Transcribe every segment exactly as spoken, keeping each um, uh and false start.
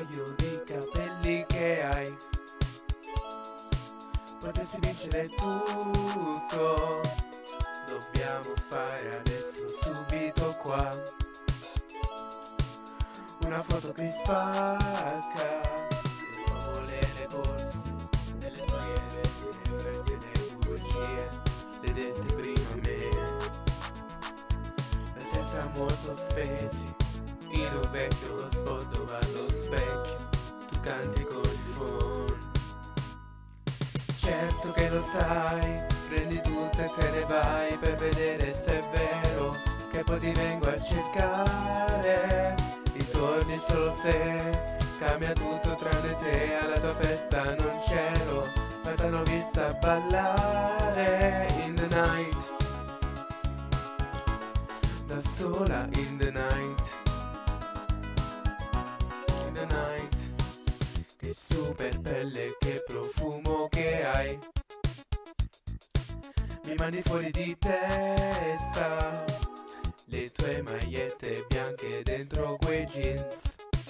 taglio di capelli che hai. Potresti vincere tutto, dobbiamo fare adesso subito qua una foto che spacca, le favole, le borse, delle storie, degli effetti e le bugie, le dette prima a me. La stessa amore sospesi in un vecchio spot dove allo specchio tu canti con il phone. Certo che lo sai, prendi tutto e te ne vai per vedere se è vero che poi ti vengo a cercare. Ritorni solo se cambia tutto tranne te, alla tua festa non c'ero, ma t'hanno vista ballare in the night, da sola in the night, in the night. Che super pelle, che profumo che hai, mi mandi fuori di testa, le tue magliette bianche dentro quei jeans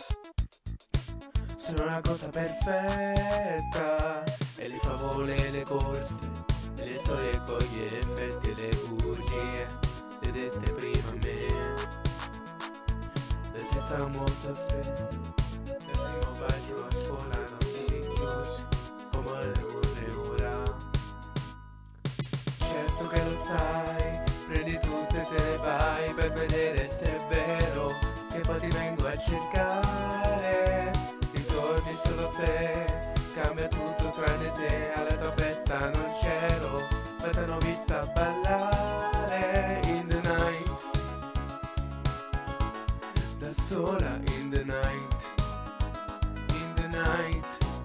sono una cosa perfetta, e le favole e le corse, e le storie con gli effetti e le bugie, le dette prima a me. La stessa mossa aspetta, il primo bacio a scuola non ti chiusi, come le ore ora. Certo che lo sai, prendi tutto e te ne vai per vedere se è vero che poi ti vengo a cercare. Ritorni solo se cambia tutto tranne te, alla tua festa non c'ero, ma t'hanno vista ballare in the night, da sola in the night, in the night,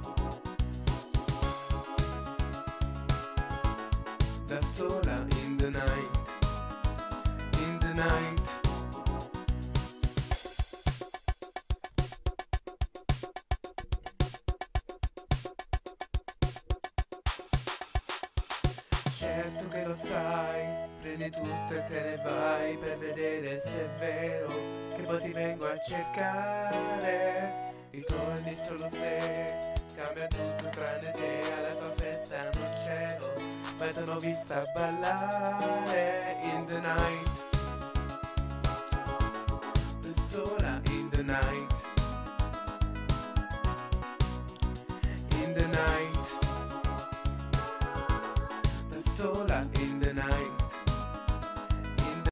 da sola in the night, in the night. Certo che lo sai, prendi tutto e te ne vai per vedere se è vero che poi ti vengo a cercare. Ritorni solo se cambia tutto tranne te, alla tua festa non c'ero, ma t'hanno vista ballare in the night, da sola in the night, in the night, da sola in